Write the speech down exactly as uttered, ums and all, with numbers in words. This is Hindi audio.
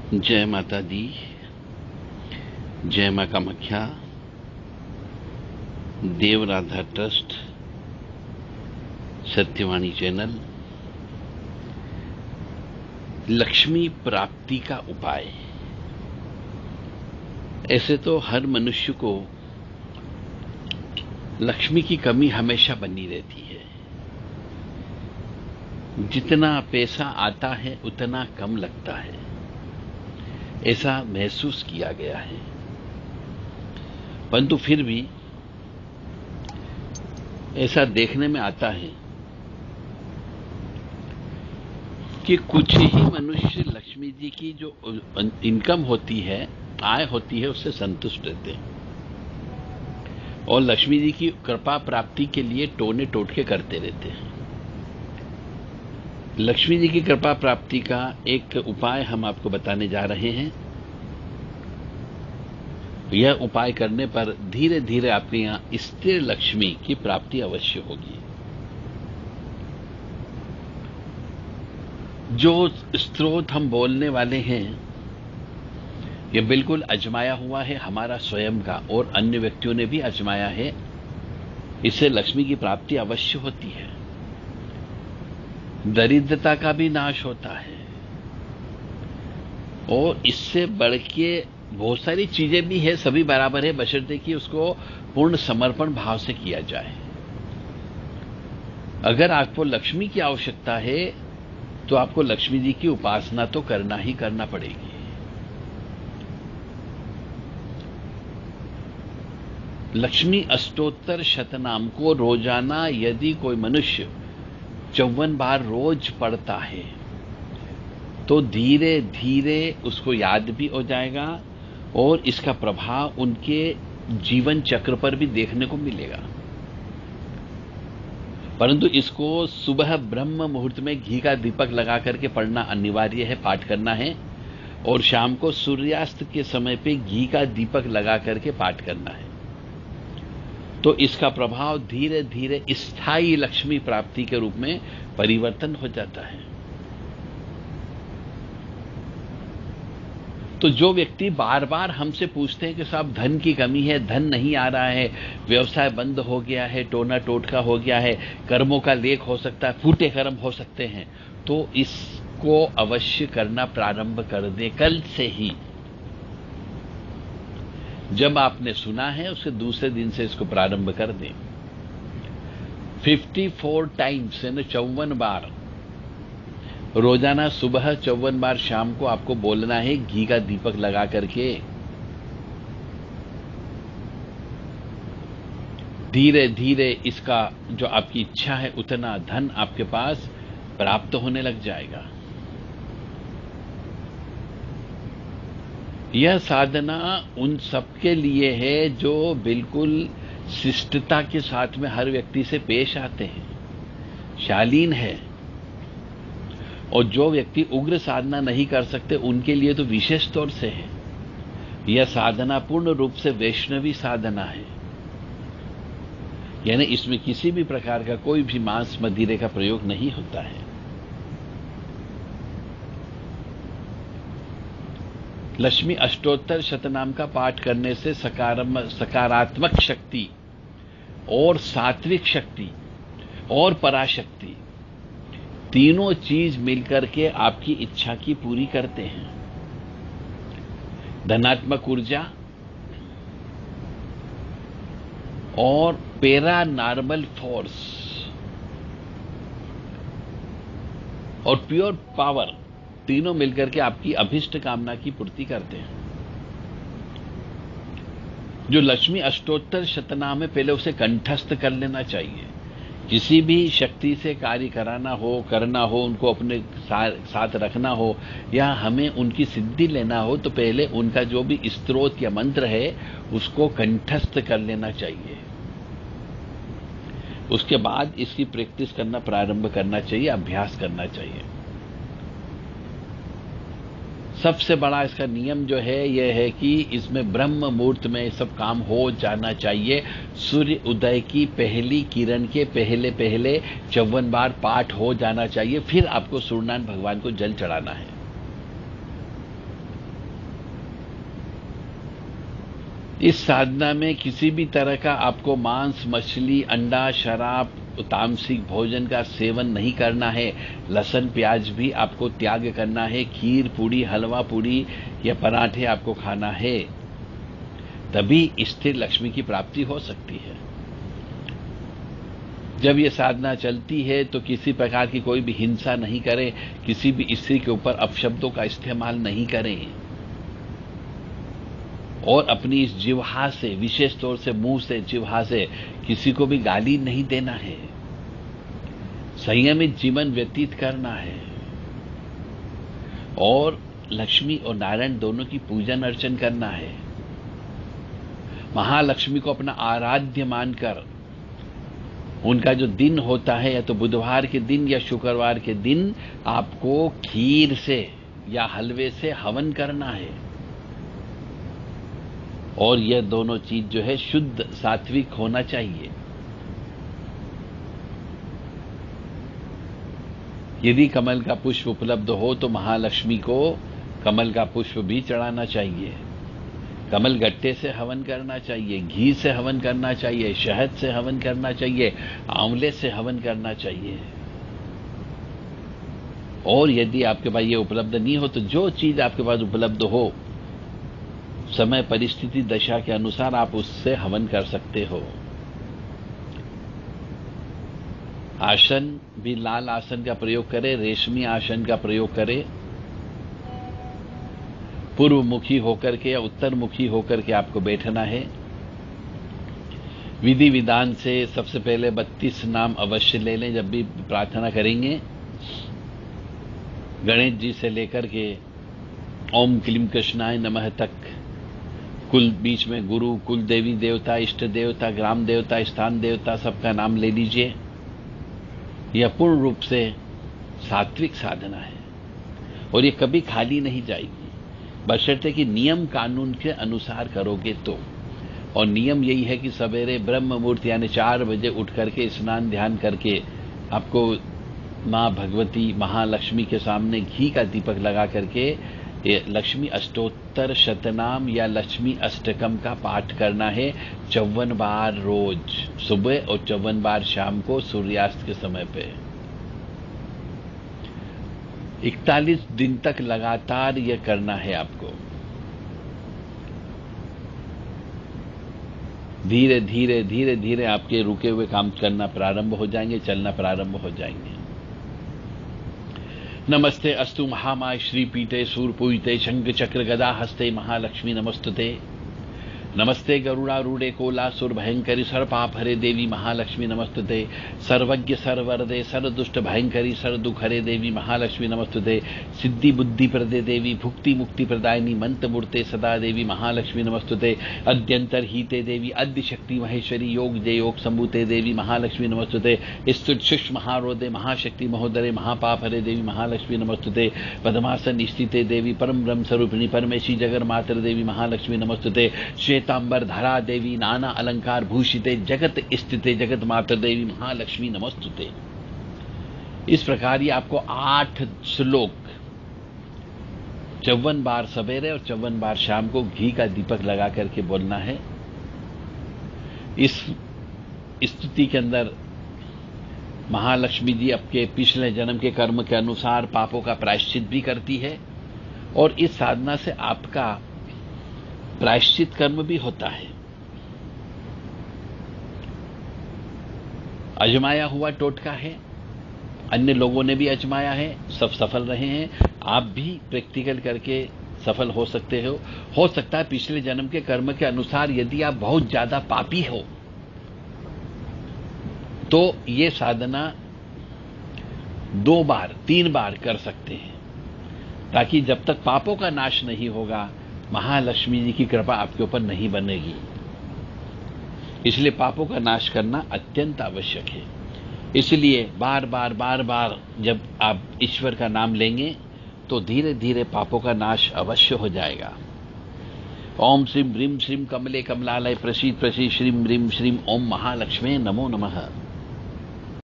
जय माता दी, जय मां कामाख्या। Dev Radha trust, Satyavani channel. लक्ष्मी प्राप्ति का उपाय। ऐसे तो हर मनुष्य को लक्ष्मी की कमी हमेशा बनी रहती है। जितना पैसा आता है उतना कम लगता है, ऐसा महसूस किया गया है। परंतु फिर भी ऐसा देखने में आता है कि कुछ ही मनुष्य लक्ष्मी जी की जो इनकम होती है, आय होती है, उससे संतुष्ट रहते हैं और लक्ष्मी जी की कृपा प्राप्ति के लिए टोने टोटके करते रहते हैं। लक्ष्मी जी की कृपा प्राप्ति का एक उपाय हम आपको बताने जा रहे हैं। यह उपाय करने पर धीरे धीरे आपके यहां स्थिर लक्ष्मी की प्राप्ति अवश्य होगी। जो स्रोत हम बोलने वाले हैं यह बिल्कुल अजमाया हुआ है, हमारा स्वयं का, और अन्य व्यक्तियों ने भी अजमाया है। इससे लक्ष्मी की प्राप्ति अवश्य होती है, दरिद्रता का भी नाश होता है और इससे बढ़ के बहुत सारी चीजें भी है। सभी बराबर है, बशर्ते कि उसको पूर्ण समर्पण भाव से किया जाए। अगर आपको लक्ष्मी की आवश्यकता है तो आपको लक्ष्मी जी की उपासना तो करना ही करना पड़ेगी। लक्ष्मी अष्टोत्तर शतनाम को रोजाना यदि कोई मनुष्य चौवन बार रोज पढ़ता है तो धीरे धीरे उसको याद भी हो जाएगा और इसका प्रभाव उनके जीवन चक्र पर भी देखने को मिलेगा। परंतु इसको सुबह ब्रह्म मुहूर्त में घी का दीपक लगा करके पढ़ना अनिवार्य है, पाठ करना है, और शाम को सूर्यास्त के समय पे घी का दीपक लगा करके पाठ करना है। तो इसका प्रभाव धीरे धीरे स्थायी लक्ष्मी प्राप्ति के रूप में परिवर्तन हो जाता है। तो जो व्यक्ति बार बार हमसे पूछते हैं कि साहब धन की कमी है, धन नहीं आ रहा है, व्यवसाय बंद हो गया है, टोना टोटका हो गया है, कर्मों का लेख हो सकता है, फूटे कर्म हो सकते हैं, तो इसको अवश्य करना प्रारंभ कर दे कल से ही। जब आपने सुना है उसके दूसरे दिन से इसको प्रारंभ कर दें। चौवन टाइम्स यानी चौवन बार रोजाना, सुबह चौवन बार, शाम को आपको बोलना है घी का दीपक लगा करके। धीरे धीरे इसका जो आपकी इच्छा है उतना धन आपके पास प्राप्त होने लग जाएगा। यह साधना उन सबके लिए है जो बिल्कुल शिष्टता के साथ में हर व्यक्ति से पेश आते हैं, शालीन है। और जो व्यक्ति उग्र साधना नहीं कर सकते उनके लिए तो विशेष तौर से है। यह साधना पूर्ण रूप से वैष्णवी साधना है, यानी इसमें किसी भी प्रकार का कोई भी मांस मदिरे का प्रयोग नहीं होता है। लक्ष्मी अष्टोत्तर शतनाम का पाठ करने से सकारात्मक शक्ति और सात्विक शक्ति और पराशक्ति तीनों चीज मिलकर के आपकी इच्छा की पूरी करते हैं। धनात्मक ऊर्जा और पैरानॉर्मल फोर्स और प्योर पावर तीनों मिलकर के आपकी अभिष्ट कामना की पूर्ति करते हैं। जो लक्ष्मी अष्टोत्तर शतनाम है, पहले उसे कंठस्थ कर लेना चाहिए। किसी भी शक्ति से कार्य कराना हो, करना हो, उनको अपने साथ रखना हो या हमें उनकी सिद्धि लेना हो, तो पहले उनका जो भी स्त्रोत या मंत्र है उसको कंठस्थ कर लेना चाहिए। उसके बाद इसकी प्रैक्टिस करना प्रारंभ करना चाहिए, अभ्यास करना चाहिए। सबसे बड़ा इसका नियम जो है यह है कि इसमें ब्रह्म मुहूर्त में सब काम हो जाना चाहिए। सूर्य उदय की पहली किरण के पहले पहले चौवन बार पाठ हो जाना चाहिए। फिर आपको सूर्यनारायण भगवान को जल चढ़ाना है। इस साधना में किसी भी तरह का आपको मांस, मछली, अंडा, शराब, तामसिक भोजन का सेवन नहीं करना है। लहसुन प्याज भी आपको त्याग करना है। खीर पूड़ी, हलवा पूड़ी या पराठे आपको खाना है। तभी स्थिर लक्ष्मी की प्राप्ति हो सकती है। जब ये साधना चलती है तो किसी प्रकार की कोई भी हिंसा नहीं करें, किसी भी स्त्री के ऊपर अपशब्दों का इस्तेमाल नहीं करें और अपनी इस जिह्वा से, विशेष तौर से मुंह से, जिह्वा से किसी को भी गाली नहीं देना है। संयमित जीवन व्यतीत करना है और लक्ष्मी और नारायण दोनों की पूजन अर्चन करना है। महालक्ष्मी को अपना आराध्य मानकर उनका जो दिन होता है, या तो बुधवार के दिन या शुक्रवार के दिन, आपको खीर से या हलवे से हवन करना है। और यह दोनों चीज जो है शुद्ध सात्विक होना चाहिए। यदि कमल का पुष्प उपलब्ध हो तो महालक्ष्मी को कमल का पुष्प भी चढ़ाना चाहिए। कमल गट्टे से हवन करना चाहिए, घी से हवन करना चाहिए, शहद से हवन करना चाहिए, आंवले से हवन करना चाहिए। और यदि आपके पास ये उपलब्ध नहीं हो तो जो चीज आपके पास उपलब्ध हो, समय, परिस्थिति, दशा के अनुसार आप उससे हवन कर सकते हो। आसन भी लाल आसन का प्रयोग करें, रेशमी आसन का प्रयोग करें। पूर्व मुखी होकर के या उत्तर मुखी होकर के आपको बैठना है। विधि विधान से सबसे पहले बत्तीस नाम अवश्य ले लें जब भी प्रार्थना करेंगे। गणेश जी से लेकर के ओम क्लीम कृष्णाय नमः तक, कुल बीच में गुरु, कुल देवी देवता, इष्ट देवता, ग्राम देवता, स्थान देवता, सबका नाम ले लीजिए। यह पूर्ण रूप से सात्विक साधना है और ये कभी खाली नहीं जाएगी, बशर्ते कि नियम कानून के अनुसार करोगे तो। और नियम यही है कि सवेरे ब्रह्म मुहूर्त यानी चार बजे उठ करके स्नान ध्यान करके आपको मां भगवती महालक्ष्मी के सामने घी का दीपक लगा करके ये लक्ष्मी अष्टोत्तर शतनाम या लक्ष्मी अष्टकम का पाठ करना है चौवन बार रोज सुबह और चौवन बार शाम को सूर्यास्त के समय पे। इकतालीस दिन तक लगातार यह करना है आपको। धीरे धीरे धीरे धीरे आपके रुके हुए काम करना प्रारंभ हो जाएंगे, चलना प्रारंभ हो जाएंगे। नमस्ते अस्तु महामाय श्रीपीठे सूरपूजिते शंख चक्र गदा हस्ते महालक्ष्मी नमस्तुते। नमस्ते गरुड़ारूढ़े कोलासुर भयंकरी सर्वपापहरे देवी महालक्ष्मी नमस्तुते। सर्वज्ञ सर्वरदे सर्वदुष्ट भयंकरी सर्वदुखहरे देवी महालक्ष्मी नमस्तुते। सिद्धि बुद्धि प्रदे देवी भुक्ति मुक्ति प्रदायिनी मंत्र मूर्ते सदा देवी महालक्ष्मी नमस्तुते। अद्यंतर हीते देवी अद्य शक्ति महेश्वरी योग जय योग संभूते देवी महालक्ष्मी नमस्तुते। स्तुत शुष्म महारोदे महाशक्ति महोदरे महापापहरे देवी महालक्ष्मी नमस्तुते। पद्मासन स्थिते देवी परम ब्रह्म स्वरूपिणी परमेशी जगन्मातर देवी महालक्ष्मी नमस्तुते। श्वेतांबर धरा देवी नाना अलंकार भूषिते जगत स्थिते जगत मातर देवी महालक्ष्मी नमस्तुते। इस प्रकार ये आपको आठ श्लोक चौवन बार सवेरे और चौवन बार शाम को घी का दीपक लगा करके बोलना है। इस स्तुति के अंदर महालक्ष्मी जी आपके पिछले जन्म के कर्म के अनुसार पापों का प्रायश्चित भी करती है और इस साधना से आपका प्रायश्चित कर्म भी होता है। अजमाया हुआ टोटका है, अन्य लोगों ने भी अजमाया है, सब सफल रहे हैं। आप भी प्रैक्टिकल करके सफल हो सकते हो। हो सकता है पिछले जन्म के कर्म के अनुसार यदि आप बहुत ज्यादा पापी हो तो ये साधना दो बार तीन बार कर सकते हैं, ताकि जब तक पापों का नाश नहीं होगा महालक्ष्मी जी की कृपा आपके ऊपर नहीं बनेगी। इसलिए पापों का नाश करना अत्यंत आवश्यक है। इसलिए बार बार बार बार जब आप ईश्वर का नाम लेंगे तो धीरे धीरे पापों का नाश अवश्य हो जाएगा। ओम श्रीम ह्रीम श्रीम कमले कमलालय प्रसीद प्रसीद श्रीम ह्रीम श्रीम ओम महालक्ष्मी नमो नमः।